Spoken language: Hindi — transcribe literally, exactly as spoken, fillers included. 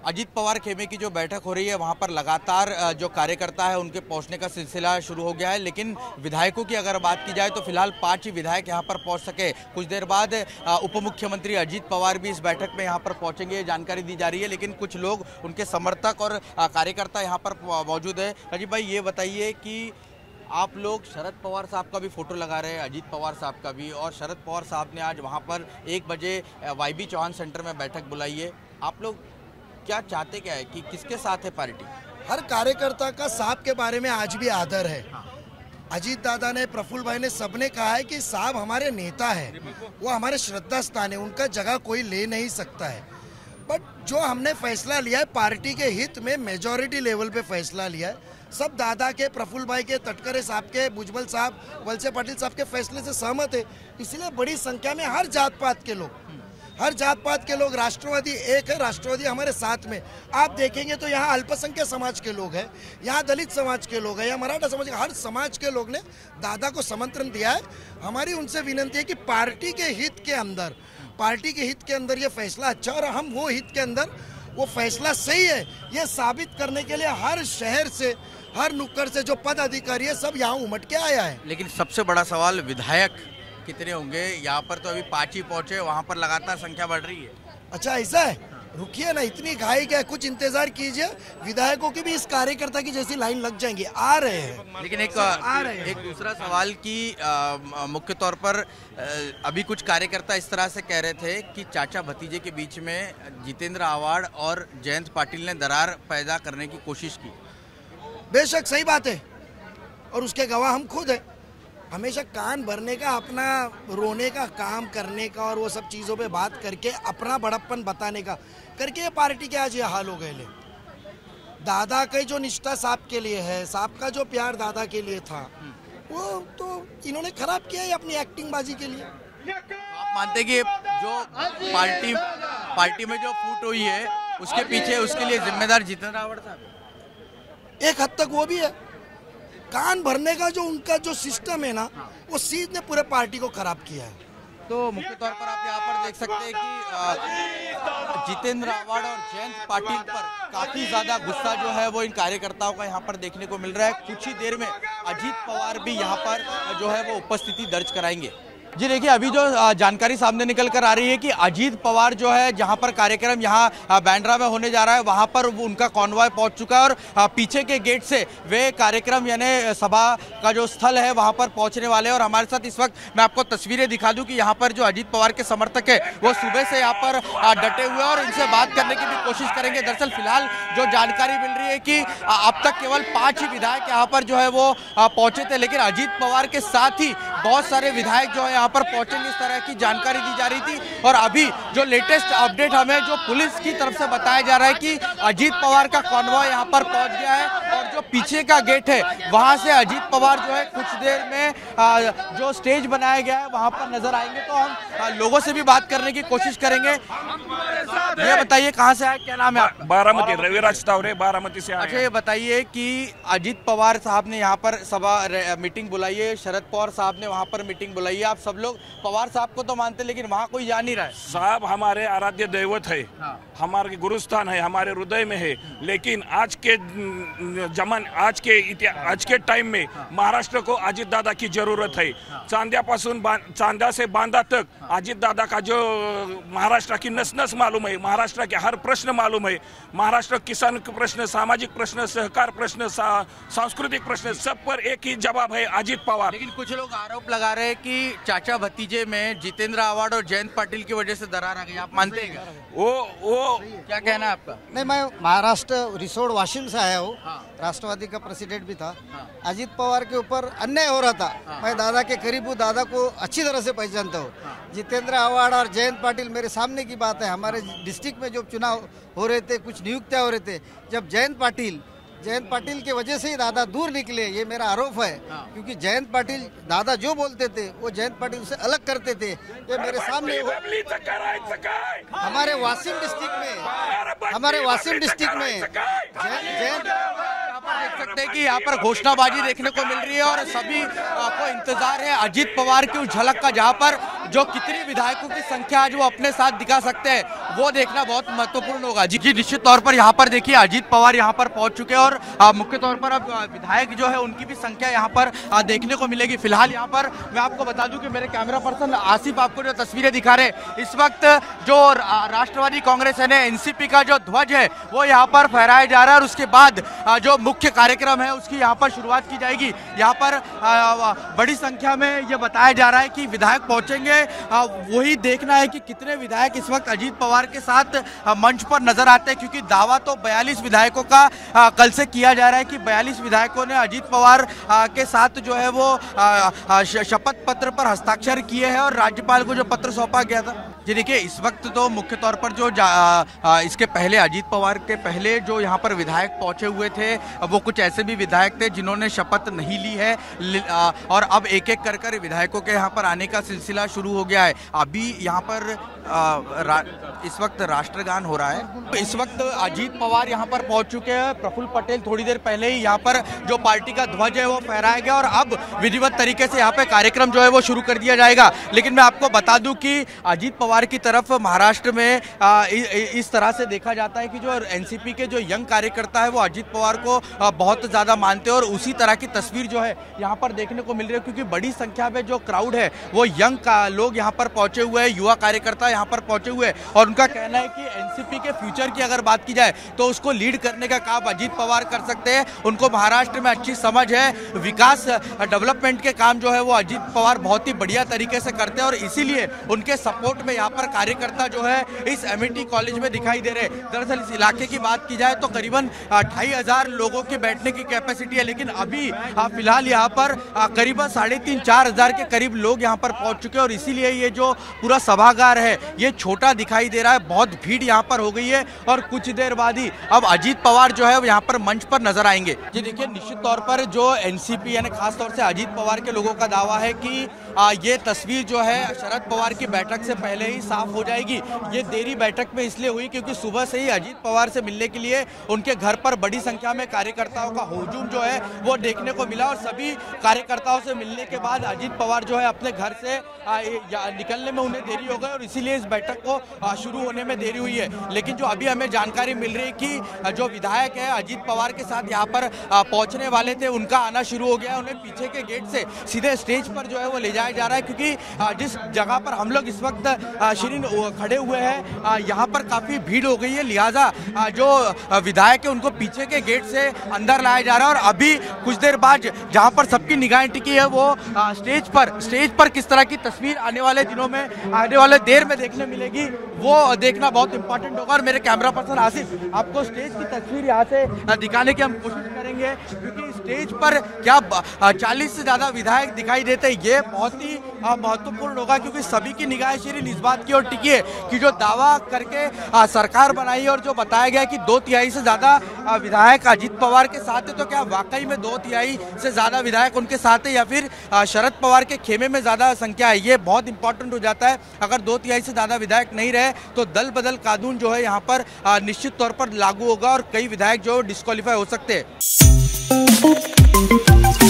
अजीत पवार खेमे की जो बैठक हो रही है वहां पर लगातार जो कार्यकर्ता है उनके पहुंचने का सिलसिला शुरू हो गया है, लेकिन विधायकों की अगर बात की जाए तो फिलहाल पांच ही विधायक यहां पर पहुंच सके। कुछ देर बाद उप मुख्यमंत्री अजीत पवार भी इस बैठक में यहां पर पहुंचेंगे, जानकारी दी जा रही है, लेकिन कुछ लोग उनके समर्थक और कार्यकर्ता यहां पर मौजूद है। राजीव भाई, ये बताइए कि आप लोग शरद पवार साहब का भी फोटो लगा रहे हैं, अजीत पवार साहब का भी, और शरद पवार साहब ने आज वहां पर एक बजे वाई बी चौहान सेंटर में बैठक बुलाई है। आप लोग क्या चाहते क्या है कि किसके साथ है पार्टी? हर कार्यकर्ता का साहब के बारे में आज भी आदर है। अजीत दादा ने, प्रफुल्ल भाई ने, सबने कहा है कि साहब हमारे नेता है, वो हमारे श्रद्धा स्थान है, उनका जगह कोई ले नहीं सकता है। बट जो हमने फैसला लिया है पार्टी के हित में, मेजॉरिटी लेवल पे फैसला लिया है, सब दादा के, प्रफुल्ल भाई के, तटकरे साहब के, भुजबल साहब, वलसे पाटिल साहब के फैसले से सहमत है। इसलिए बड़ी संख्या में हर जात पात के लोग हर जात पात के लोग, राष्ट्रवादी एक है, राष्ट्रवादी हमारे साथ में। आप देखेंगे तो यहाँ अल्पसंख्यक समाज के लोग हैं, यहाँ दलित समाज के लोग हैं, यहाँ मराठा समाज के, हर समाज के लोग ने दादा को समर्थन दिया है। हमारी उनसे विनती है कि पार्टी के हित के अंदर पार्टी के हित के अंदर ये फैसला अच्छा, और हम वो हित के अंदर वो फैसला सही है ये साबित करने के लिए हर शहर से, हर नुक्कड़ से जो पद अधिकारी है सब यहाँ उमट के आया है। लेकिन सबसे बड़ा सवाल, विधायक कितने होंगे? यहाँ पर तो अभी पांच ही पहुंचे, वहाँ पर लगातार संख्या बढ़ रही है। अच्छा, ऐसा है? रुकिए ना, इतनी घाई क्या, कुछ इंतजार कीजिए। विधायकों की भी इस कार्यकर्ता की जैसी लाइन लग जाएंगी, आ रहे हैं। लेकिन एक आ रहे हैं। एक दूसरा सवाल कि मुख्य तौर पर आ, अभी कुछ कार्यकर्ता इस तरह से कह रहे थे कि चाचा भतीजे के बीच में जितेंद्र आवाड़ और जयंत पाटिल ने दरार पैदा करने की कोशिश की। बेशक सही बात है, और उसके गवाह हम खुद हैं। हमेशा कान भरने का, अपना रोने का, काम करने का, और वो सब चीज़ों पे बात करके अपना बड़प्पन बताने का करके ये पार्टी के आज ये हाल हो गए। ले दादा की जो निष्ठा साहब के लिए है, साहब का जो प्यार दादा के लिए था, वो तो इन्होंने खराब किया है अपनी एक्टिंग बाजी के लिए। आप मानते कि जो पार्टी पार्टी में जो फूट हुई है उसके पीछे, उसके लिए जिम्मेदार जितेंद्र आवाड़ साहब? एक हद तक वो भी है। कान भरने का जो उनका जो सिस्टम है ना, वो सीध ने पूरे पार्टी को खराब किया है। तो मुख्य तौर पर आप यहाँ पर देख सकते हैं कि जितेंद्र आवाड़ और जयंत पाटिल पर काफी ज्यादा गुस्सा जो है वो इन कार्यकर्ताओं का यहाँ पर देखने को मिल रहा है। कुछ ही देर में अजीत पवार भी यहाँ पर जो है वो उपस्थिति दर्ज कराएंगे। जी देखिए, अभी जो जानकारी सामने निकल कर आ रही है कि अजीत पवार जो है, जहां पर कार्यक्रम यहाँ बांद्रा में होने जा रहा है, वहां पर उनका कॉन्वॉय पहुंच चुका है, और पीछे के गेट से वे कार्यक्रम यानी सभा का जो स्थल है वहां पर पहुंचने वाले हैं। और हमारे साथ इस वक्त मैं आपको तस्वीरें दिखा दूं कि यहाँ पर जो अजीत पवार के समर्थक है वो सुबह से यहाँ पर डटे हुए हैं और इनसे बात करने की भी कोशिश करेंगे। दरअसल फिलहाल जो जानकारी मिल रही है कि अब तक केवल पांच ही विधायक यहाँ पर जो है वो पहुंचे थे, लेकिन अजीत पवार के साथ ही बहुत सारे विधायक जो है यहाँ पर पहुंचेंगे, इस तरह की जानकारी दी जा रही थी। और अभी जो लेटेस्ट अपडेट हमें जो पुलिस की तरफ से बताया जा रहा है कि अजीत पवार का कॉन्वॉय यहाँ पर पहुंच गया है, और जो पीछे का गेट है वहां से अजीत पवार जो है कुछ देर में जो स्टेज बनाया गया है वहां पर नजर आएंगे। तो हम लोगों से भी बात करने की कोशिश करेंगे। ये बताइए, कहाँ से आए, क्या नाम है आपका? बारामती, रविराज तावरे, बारामती से आए। अच्छा, ये बताइए कि अजीत पवार साहब ने यहाँ पर सभा मीटिंग बुलाई है, शरद पवार साहब ने वहाँ पर मीटिंग बुलाई है। आप सब लोग पवार साहब को तो मानते, लेकिन वहाँ कोई जा नहीं रहा है। साहब हमारे आराध्य दैवत है, हाँ। हमारे गुरुस्थान है, हमारे हृदय में है। लेकिन आज के जमान आज के आज के टाइम में महाराष्ट्र को अजीत दादा की जरूरत है। चांद्यापासून चांदा से बांदा तक अजीत दादा का जो महाराष्ट्र की नस नस मालूम है, महाराष्ट्र के हर प्रश्न मालूम है। महाराष्ट्र किसान के प्रश्न, सामाजिक प्रश्न, सहकार प्रश्न, सा, सांस्कृतिक प्रश्न, सब पर एक ही जवाब है, अजीत पवार। लेकिन कुछ लोग आरोप लगा रहे हैं कि चाचा भतीजे में जितेंद्र आवाड़ और जयंत पाटिल की वजह से दरार आ गई। आप मानते हैं? वो वो क्या कहना है आपका? नहीं, मैं महाराष्ट्र रिसोड वाशिम से आया हूँ। हाँ। राष्ट्रवादी का प्रेसिडेंट भी था। हाँ। अजीत पवार के ऊपर अन्याय हो रहा था। हाँ। मैं दादा के करीब हूँ, दादा को अच्छी तरह से पहचानता हूँ। हाँ। जितेंद्र आवाड़ और जयंत पाटिल मेरे सामने की बात है। हमारे डिस्ट्रिक्ट में जो चुनाव हो रहे थे, कुछ नियुक्तियाँ हो रहे थे, जब जयंत पाटिल जयंत पाटिल की वजह से ही दादा दूर निकले, ये मेरा आरोप है। हाँ। क्योंकि जयंत पाटिल दादा जो बोलते थे वो जयंत पाटिल से अलग करते थे। ये मेरे सामने हमारे वाशिम डिस्ट्रिक्ट में हमारे वाशिम डिस्ट्रिक्ट में जयंत देख सकते हैं कि यहाँ पर घोषणाबाजी देखने को मिल रही है और सभी आपको इंतजार है अजीत पवार की उस झलक का, जहाँ पर जो कितनी विधायकों की संख्या आज वो अपने साथ दिखा सकते हैं वो देखना बहुत महत्वपूर्ण होगा। जी जी निश्चित तौर पर यहाँ पर देखिए अजीत पवार यहाँ पर पहुंच चुके हैं और आ, मुख्य तौर पर अब विधायक जो है उनकी भी संख्या यहाँ पर आ, देखने को मिलेगी। फिलहाल यहाँ पर मैं आपको बता दूं कि मेरे कैमरा पर्सन आसिफ आपको जो तस्वीरें दिखा रहे इस वक्त जो राष्ट्रवादी कांग्रेस यानी एनसीपी का जो ध्वज है वो यहाँ पर फहराया जा रहा है और उसके बाद जो मुख्य कार्यक्रम है उसकी यहाँ पर शुरुआत की जाएगी। यहाँ पर बड़ी संख्या में ये बताया जा रहा है कि विधायक पहुंचेंगे, वही देखना है कि कितने विधायक इस वक्त अजीत पवार के साथ मंच पर नजर आते हैं, क्योंकि दावा तो बयालीस विधायकों का कल से किया जा रहा है कि बयालीस विधायकों ने अजीत पवार के साथ जो है वो शपथ पत्र पर हस्ताक्षर किए हैं और राज्यपाल को जो पत्र सौंपा गया था। जी देखिए इस वक्त तो मुख्य तौर पर जो आ, इसके पहले अजीत पवार के पहले जो यहाँ पर विधायक पहुंचे हुए थे वो कुछ ऐसे भी विधायक थे जिन्होंने शपथ नहीं ली है आ, और अब एक एक कर कर विधायकों के यहाँ पर आने का सिलसिला शुरू हो गया है। अभी यहाँ पर आ, इस वक्त राष्ट्रगान हो रहा है। इस वक्त अजीत पवार यहाँ पर पहुंच चुके हैं, प्रफुल्ल पटेल थोड़ी देर पहले ही यहाँ पर जो पार्टी का ध्वज है वो फहराया गया और अब विधिवत तरीके से यहाँ पे कार्यक्रम जो है वो शुरू कर दिया जाएगा। लेकिन मैं आपको बता दूं कि अजीत पवार की तरफ महाराष्ट्र में आ, इस तरह से देखा जाता है कि जो एनसीपी के जो यंग कार्यकर्ता है वो अजीत पवार को बहुत ज्यादा मानते हैं और उसी तरह की तस्वीर जो है यहाँ पर देखने को मिल रही है, क्योंकि बड़ी संख्या में जो क्राउड है वो यंग लोग यहाँ पर पहुंचे हुए हैं, युवा कार्यकर्ता यहाँ पर पहुंचे हुए हैं और उनका कहना है कि एनसीपी के फ्यूचर की अगर बात की जाए तो उसको लीड करने का काम अजीत पवार कर सकते हैं। उनको महाराष्ट्र में अच्छी समझ है, विकास डेवलपमेंट के काम जो है वो अजीत पवार बहुत ही बढ़िया तरीके से करते हैं और इसीलिए उनके सपोर्ट में यहाँ पर कार्यकर्ता जो है इस एमिटी कॉलेज में दिखाई दे रहे। दरअसल इस इलाके की बात की जाए तो करीबन ढाई हजार लोगों के बैठने की कैपेसिटी है, लेकिन अभी फिलहाल यहाँ पर करीबन साढ़े तीन चार हजार के करीब लोग यहाँ पर पहुंच चुके हैं और इसीलिए ये जो पूरा सभागार है ये छोटा दिखाई दे रहा है। बहुत भीड़ यहाँ पर हो गई है और कुछ देर बाद ही अब अजीत पवार जो है यहाँ पर मंच पर नजर आएंगे। जी देखिए निश्चित तौर पर जो एनसीपी यानी खासतौर से अजीत पवार के लोगों का दावा है कि आ, ये तस्वीर जो है शरद पवार की बैठक से पहले ही साफ हो जाएगी। ये देरी बैठक में इसलिए हुई क्योंकि सुबह से ही अजीत पवार से मिलने के लिए उनके घर पर बड़ी संख्या में कार्यकर्ताओं का हुजूम जो है वो देखने को मिला और सभी कार्यकर्ताओं से मिलने के बाद अजीत पवार जो है अपने घर से आ, निकलने में उन्हें देरी हो गई और इसीलिए इस बैठक को आ, शुरू होने में देरी हुई है। लेकिन जो अभी हमें जानकारी मिल रही है कि जो विधायक है अजीत पवार के साथ यहाँ पर पहुंचने वाले थे उनका आना शुरू हो गया है। उन्हें पीछे के गेट से सीधे स्टेज पर जो है वो ले जाया जा रहा है, क्योंकि जिस जगह पर हम लोग इस वक्त शिरीन खड़े हुए हैं यहाँ पर काफी भीड़ हो गई है, लिहाजा जो विधायक है उनको पीछे के गेट से अंदर लाया जा रहा है। और अभी कुछ देर बाद जहाँ पर सबकी निगाहें टिकी है वो स्टेज पर स्टेज पर किस तरह की तस्वीर आने वाले दिनों में आने वाले देर में देखने मिलेगी वो देखना बहुत इंपॉर्टेंट होगा। और मेरे कैमरा पर्सन आसिफ आपको स्टेज की तस्वीर यहाँ से दिखाने की हम कोशिश करेंगे, क्योंकि स्टेज पर क्या चालीस से ज्यादा विधायक दिखाई देते हैं ये बहुत ही महत्वपूर्ण होगा, क्योंकि सभी की निगाहें शिरीन इस बात की ओर टिकी है कि जो दावा करके आ, सरकार बनाई और जो बताया गया कि दो तिहाई से ज्यादा विधायक अजीत पवार के साथ है, तो क्या वाकई में दो तिहाई से ज्यादा विधायक उनके साथ है या फिर आ, शरद पवार के खेमे में ज्यादा संख्या है, ये बहुत इंपॉर्टेंट हो जाता है। अगर दो तिहाई से ज्यादा विधायक नहीं रहे तो दल बदल कानून जो है यहाँ पर आ, निश्चित तौर पर लागू होगा और कई विधायक जो डिस्क्वालीफाई हो सकते हैं।